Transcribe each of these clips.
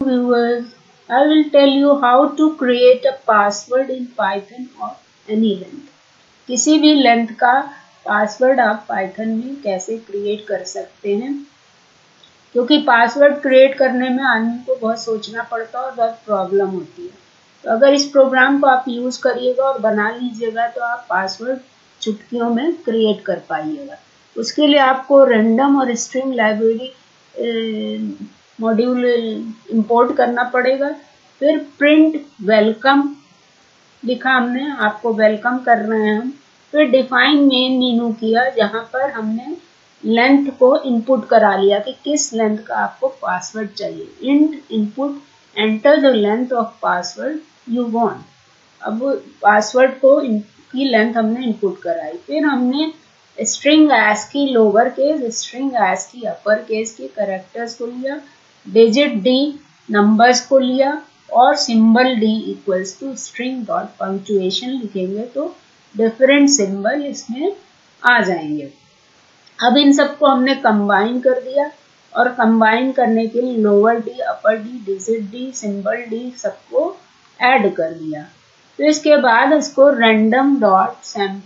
Viewers, I will tell you how to create a password in Python of any length. किसी भी length का password आप Python में कैसे क्रिएट कर सकते हैं, क्योंकि पासवर्ड क्रिएट करने में आदमी को बहुत सोचना पड़ता है और बहुत प्रॉब्लम होती है। तो अगर इस प्रोग्राम को आप यूज करिएगा और बना लीजिएगा तो आप पासवर्ड चुटकियों में क्रिएट कर पाइएगा। उसके लिए आपको रैंडम और स्ट्रिंग लाइब्रेरी मॉड्यूल इंपोर्ट करना पड़ेगा। फिर प्रिंट वेलकम लिखा हमने, आपको वेलकम कर रहे हैं हम। फिर डिफाइन मेन मीनू किया, जहां पर हमने लेंथ को इनपुट करा लिया कि किस लेंथ का आपको पासवर्ड चाहिए। Int input enter the length of password you want. अब पासवर्ड को की लेंथ हमने इनपुट कराई। फिर हमने string ASCII lower case, string ASCII upper case के कैरेक्टर्स को लिया, डिजिट D नंबर्स को लिया और symbol D equals to string dot punctuation लिखेंगे तो डिफरेंट सिंबल इसमें आ जाएंगे। अब इन सबको हमने कंबाइन कर दिया और कंबाइन करने के लिए lower D, upper D, digit D, symbol D सबको ऐड कर दिया। तो इसके बाद इसको random dot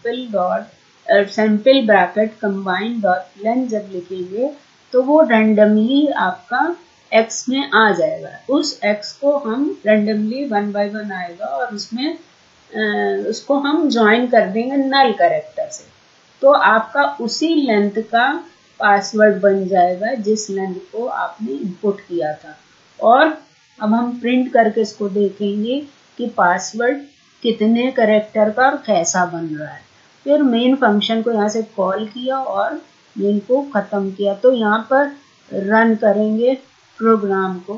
sample bracket combine dot length जब लिखेंगे तो वो रैंडमली आपका x में आ जाएगा। उस x को हम रैंडमली 1 by 1 आएगा और उसमें उसको हम ज्वाइन कर देंगे नल कैरेक्टर से, तो आपका उसी लेंथ का पासवर्ड बन जाएगा जिस लेंथ को आपने इनपुट किया था। और अब हम प्रिंट करके इसको देखेंगे कि पासवर्ड कितने कैरेक्टर का और कैसा बन रहा है। फिर मेन फंक्शन को यहाँ से कॉल किया और मेन को खत्म किया। तो यहाँ पर रन करेंगे प्रोग्राम को।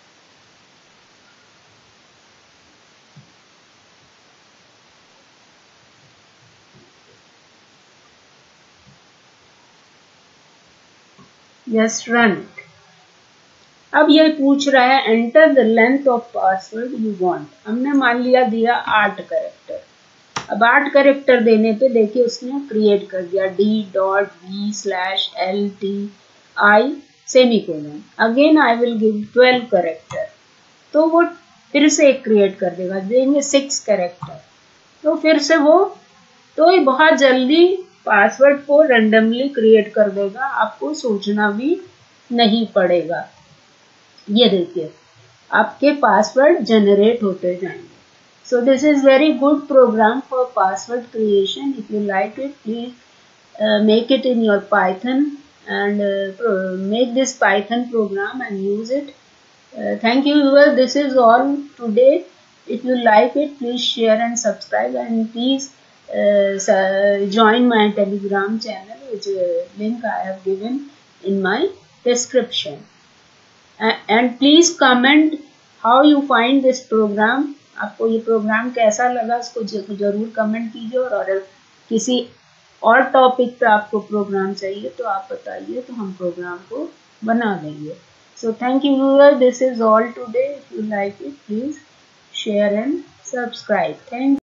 Just run. अब ये पूछ रहा है enter the length of password you want. हमने मान लिया दिया 8 कैरेक्टर। अब 8 कैरेक्टर देने पे देखिए उसने क्रिएट कर दिया D.V/LTI semicolon. Again I will give 12 character, तो वो फिर से एक क्रिएट कर देगा। देंगे 6 कैरेक्टर, तो फिर से वो तो ये बहुत जल्दी पासवर्ड को रैंडमली क्रिएट कर देगा, आपको सोचना भी नहीं पड़ेगा। ये देखिए आपके पासवर्ड जनरेट होते जाएंगे। So this is very good program for password creation. If you like it, please make it in your Python and make this Python program and use it. Thank you viewers. This is all today. If you like it, please share and subscribe, and please join my Telegram channel, which link I have given in my description. And please comment how you find this program. आपको ये programme कैसा लगा उसको जरूर comment कीजिए, और अगर किसी और टॉपिक पे आपको प्रोग्राम चाहिए तो आप बताइए, तो हम प्रोग्राम को बना देंगे। So thank you viewer, this is all today. If you like it, please share and subscribe. Thank